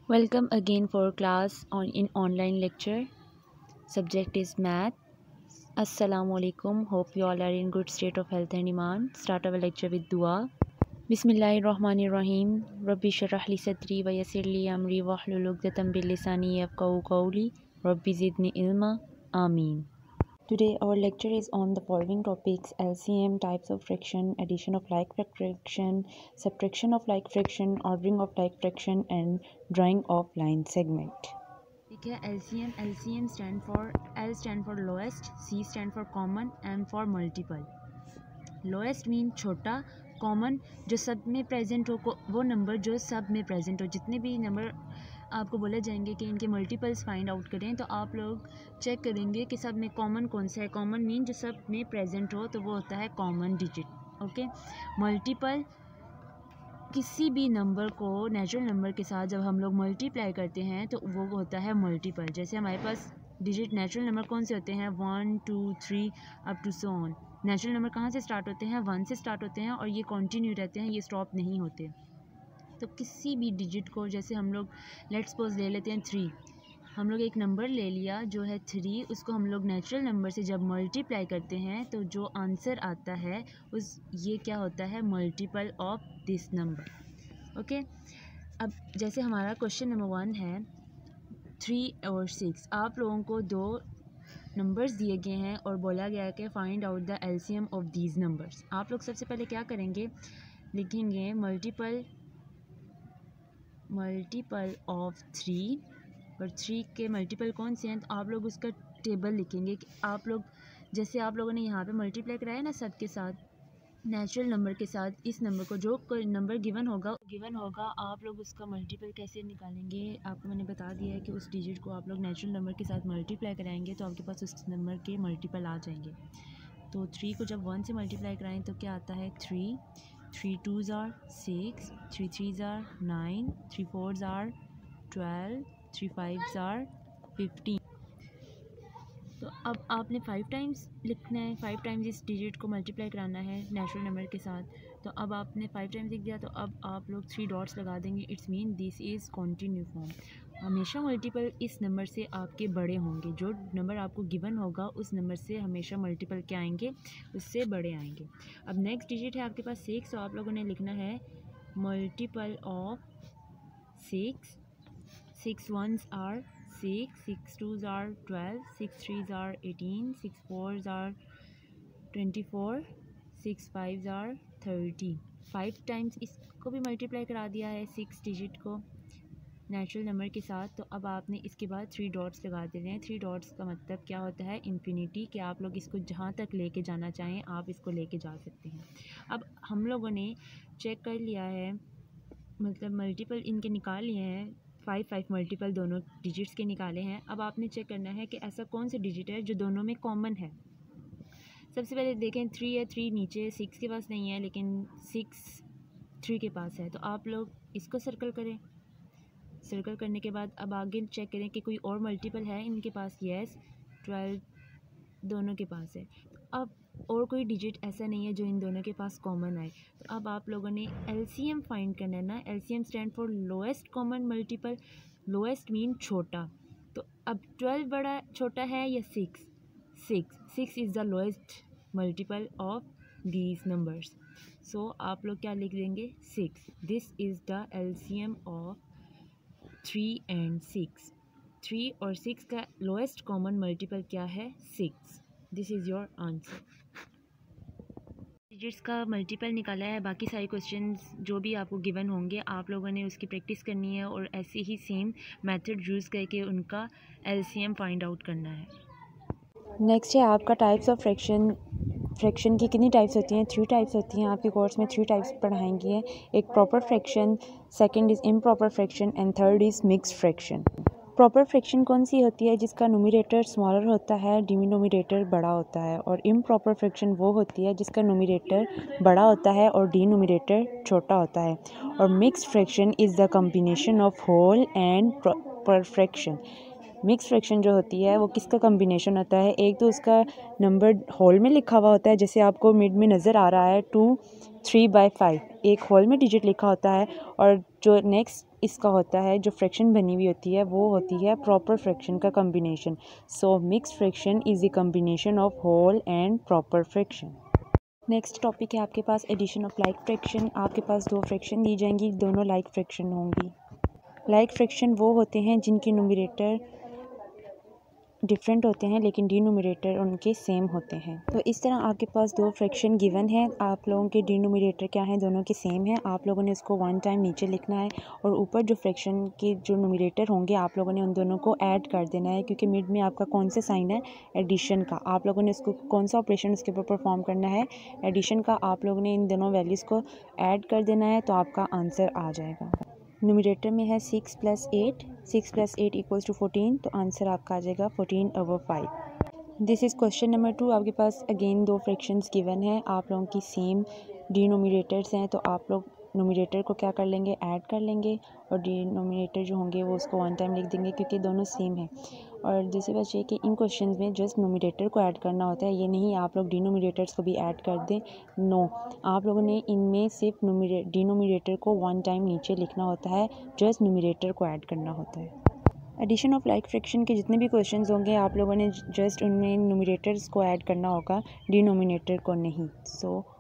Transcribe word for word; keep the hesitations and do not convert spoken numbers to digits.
Welcome again for class on in online lecture. Subject is math. Assalamu alaikum. Hope you all are in good state of health and iman. Start our lecture with dua. Bismillahirrahmanirrahim. Rabbi shrah li sadri wa yassir li amri wahlul 'uqdatam min lisani yafqahu qawli. Rabbi zidni ilma. Ameen. Today our lecture is on the following topics: L C M, types of fraction, addition of like fraction, subtraction of like fraction, ordering of like fraction, and drawing of line segment. ठीक है, L C M L C M stand for L stand for lowest, C stand for common, M for multiple. Lowest mean छोटा, common जो सब में present हो, वो number जो सब में प्रेजेंट हो। जितने भी नंबर आपको बोले जाएंगे कि इनके मल्टीपल्स फाइंड आउट करें, तो आप लोग चेक करेंगे कि सब में कॉमन कौन सा है। कॉमन मीन जो सब में प्रेजेंट हो, तो वो होता है कॉमन डिजिट। ओके, मल्टीपल किसी भी नंबर को नेचुरल नंबर के साथ जब हम लोग मल्टीप्लाई करते हैं तो वो होता है मल्टीपल। जैसे हमारे पास डिजिट नेचुरल नंबर कौन से होते हैं, one two three up to so on. Natural number कहाँ से स्टार्ट होते हैं, वन से स्टार्ट होते हैं और ये कंटिन्यू रहते हैं, ये स्टॉप नहीं होते। तो किसी भी डिजिट को, जैसे हम लोग लेट्स सपोज ले लेते हैं थ्री, हम लोग एक नंबर ले लिया जो है थ्री, उसको हम लोग नेचुरल नंबर से जब मल्टीप्लाई करते हैं तो जो आंसर आता है उस ये क्या होता है, multiple of this number. Okay, अब जैसे हमारा क्वेश्चन नंबर वन है थ्री और सिक्स। आप लोगों को दो नंबर्स दिए गए हैं और बोला गया है कि find out the LCM of these numbers. आप लोग सबसे पहले क्या करेंगे, लिखेंगे मल्टीपल मल्टीपल ऑफ थ्री, और थ्री के मल्टीपल कौन से हैं, तो आप लोग उसका टेबल लिखेंगे कि आप लोग जैसे आप लोगों ने यहाँ पे मल्टीप्लाई कराया ना सब के साथ, नेचुरल नंबर के साथ, इस नंबर को जो कोई नंबर गिवन होगा गिवन होगा आप लोग उसका मल्टीपल कैसे निकालेंगे, आपको मैंने बता दिया है कि उस डिजिट को आप लोग नेचुरल नंबर के साथ मल्टीप्लाई कराएंगे तो आपके पास उस नंबर के मल्टीपल आ जाएंगे। तो थ्री को जब वन से मल्टीप्लाई कराएं तो क्या आता है, three, three two are six, three three are nine, three four are twelve, three five are fifteen. तो अब आपने फाइव टाइम्स लिखना है, फाइव टाइम्स इस डिजिट को मल्टीप्लाई कराना है नेचुरल नंबर के साथ। तो अब आपने फाइव टाइम्स लिख दिया, तो अब आप लोग थ्री डॉट्स लगा देंगे। It's mean this is continue form. हमेशा मल्टीपल इस नंबर से आपके बड़े होंगे, जो नंबर आपको गिवन होगा उस नंबर से हमेशा मल्टीपल क्या आएंगे, उससे बड़े आएंगे। अब नेक्स्ट डिजिट है आपके पास सिक्स, तो आप लोगों ने लिखना है multiple of six. Six once are six, six twos are twelve, six threes are eighteen, six fours are twenty four, six fives are thirty. Five times इसको भी मल्टीप्लाई करा दिया है सिक्स डिजिट को नेचुरल नंबर के साथ। तो अब आपने इसके बाद थ्री डॉट्स लगा देने हैं। थ्री डॉट्स का मतलब क्या होता है, इन्फिनिटी, कि आप लोग इसको जहाँ तक लेके जाना चाहें आप इसको लेके जा सकते हैं। अब हम लोगों ने चेक कर लिया है, मतलब मल्टीपल इनके निकाल लिए हैं, फाइव फाइव मल्टीपल दोनों डिजिट्स के निकाले हैं। अब आपने चेक करना है कि ऐसा कौन सा डिजिट है जो दोनों में कॉमन है। सबसे पहले देखें थ्री है, थ्री नीचे सिक्स के पास नहीं है, लेकिन सिक्स थ्री के पास है, तो आप लोग इसको सर्कल करें। सर्कल करने के बाद अब आगे चेक करें कि कोई और मल्टीपल है इनके पास। येस, ट्वेल्व दोनों के पास है। तो अब और कोई डिजिट ऐसा नहीं है जो इन दोनों के पास कॉमन आए। तो अब आप लोगों ने एलसीएम फाइंड करना है ना। LCM stand for lowest common multiple. Lowest mean छोटा। तो अब ट्वेल्व बड़ा छोटा है या six, six six is the lowest multiple of these numbers. So आप लोग क्या लिख देंगे, six. This is the LCM of three and six. Three और सिक्स का लोएस्ट कॉमन मल्टीपल क्या है, six. This is your answer. Digits का मल्टीपल निकाला है। बाकी सारे क्वेश्चंस जो भी आपको गिवन होंगे आप लोगों ने उसकी प्रैक्टिस करनी है और ऐसे ही सेम मेथड यूज़ करके उनका एलसीएम फाइंड आउट करना है। नेक्स्ट है आपका टाइप्स ऑफ फ्रैक्शन। फ्रैक्शन की कितनी टाइप्स होती हैं, थ्री टाइप्स होती हैं। आपके कोर्स में थ्री टाइप्स पढ़ाएंगे। एक proper fraction, second is improper fraction and third is mixed fraction. Proper fraction कौन सी होती है, जिसका नोमिनेटर स्मॉलर होता है, डिनोमिनेटर बड़ा होता है। और इम्प्रॉपर फ्रैक्शन वो होती है जिसका नोमिनेटर बड़ा होता है और डिनोमिनेटर छोटा होता है। और mixed fraction is the combination of whole and proper fraction. Mix fraction जो होती है वो किसका कम्बिनेशन होता है, एक तो उसका नंबर होल में लिखा हुआ होता है, जैसे आपको मिड में नज़र आ रहा है टू थ्री बाई फाइव, एक होल में डिजिट लिखा होता है, और जो नेक्स्ट इसका होता है जो फ्रैक्शन बनी हुई होती है वो होती है प्रॉपर फ्रैक्शन का combination. So mix fraction is the combination of whole and proper fraction. Next topic है आपके पास एडिशन ऑफ लाइक फ्रैक्शन। आपके पास दो फ्रैक्शन दी जाएंगी, दोनों लाइक फ्रैक्शन होंगी। लाइक फ्रैक्शन वो होते हैं जिनकी न्यूमरेटर डिफरेंट होते हैं लेकिन डिनोमिनेटर उनके सेम होते हैं। तो इस तरह आपके पास दो फ्रैक्शन गिवन है, आप लोगों के डिनोमिनेटर क्या हैं, दोनों के सेम हैं। आप लोगों ने इसको वन टाइम नीचे लिखना है और ऊपर जो फ्रैक्शन के जो न्यूमरेटर होंगे आप लोगों ने उन दोनों को ऐड कर देना है, क्योंकि मिड में आपका कौन सा साइन है, एडिशन का। आप लोगों ने इसको कौन सा ऑपरेशन उसके ऊपर परफॉर्म करना है, एडिशन का। आप लोगों ने इन दोनों वैल्यूज़ को ऐड कर देना है तो आपका आंसर आ जाएगा। न्यूमरेटर में है six plus eight, six plus eight equals to fourteen, तो आंसर आपका आ जाएगा fourteen over five. This is question number two. आपके पास अगेन दो फ्रैक्शंस गिवन है, आप लोगों की सेम डिनोमिनेटर्स हैं, तो आप लोग न्यूमरेटर को क्या कर लेंगे, ऐड कर लेंगे, और डिनोमिनेटर जो होंगे वो उसको वन टाइम लिख देंगे क्योंकि दोनों सेम है। और दूसरी बात ये कि इन क्वेश्चंस में जस्ट न्यूमरेटर को ऐड करना होता है, ये नहीं आप लोग डिनोमिनेटर्स को भी ऐड कर दें। नो, आप लोगों ने इनमें सिर्फ डिनोमिनेटर को वन टाइम नीचे लिखना होता है, जस्ट न्यूमरेटर को ऐड करना होता है। एडिशन ऑफ लाइक फ्रैक्शन के जितने भी क्वेश्चंस होंगे आप लोगों ने जस्ट उनमें न्यूमरेटर्स को ऐड करना होगा, डिनोमिनेटर को नहीं। सो so,